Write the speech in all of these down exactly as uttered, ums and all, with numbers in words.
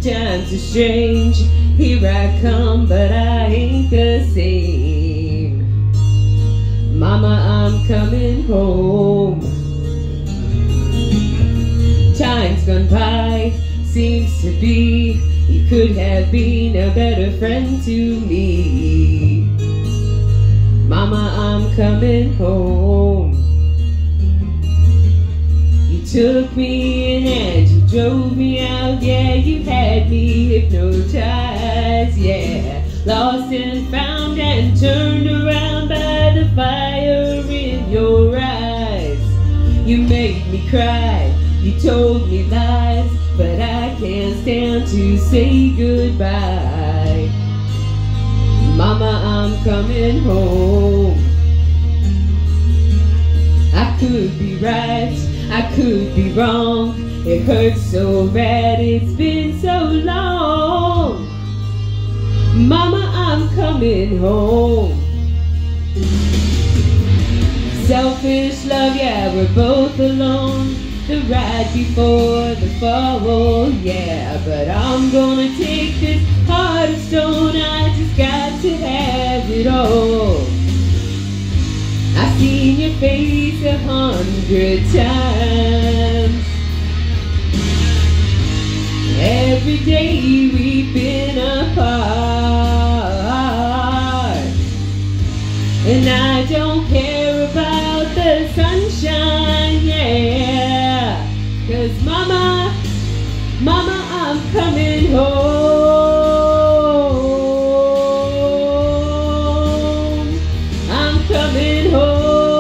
Times are strange, here I come, but I ain't the same. Mama, I'm coming home. Time's gone by, seems to be you could have been a better friend to me. Mama, I'm coming home. You took me in and you drove me out, yeah, you had me hypnotized, yeah. Lost and found and turned around by the fire in your eyes. You made me cry, you told me lies, but I can't stand to say goodbye. Mama, I'm coming home. I could be right, I could be wrong. It hurts so bad, it's been so long. Mama, I'm coming home. Selfish love, yeah, we're both alone. The ride before the fall, yeah. But I'm gonna take this heart of stone. I just got to have it all. I've seen your face a hundred times. Every day we've been apart, and I don't care about the sunshine, yeah. 'Cause mama, mama, I'm coming home. I'm coming home.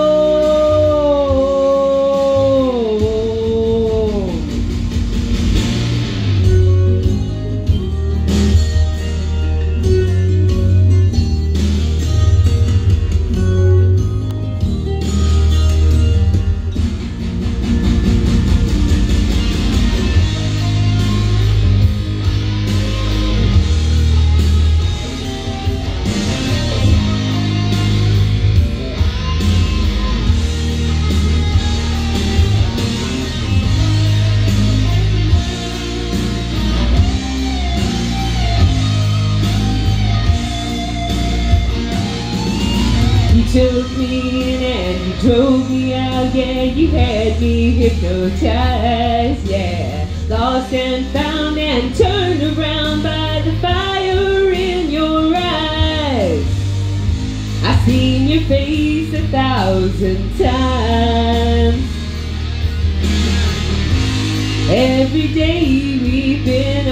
You took me in and you drove me out, yeah, you had me hypnotized, yeah. Lost and found and turned around by the fire in your eyes. I've seen your face a thousand times. Every day we've been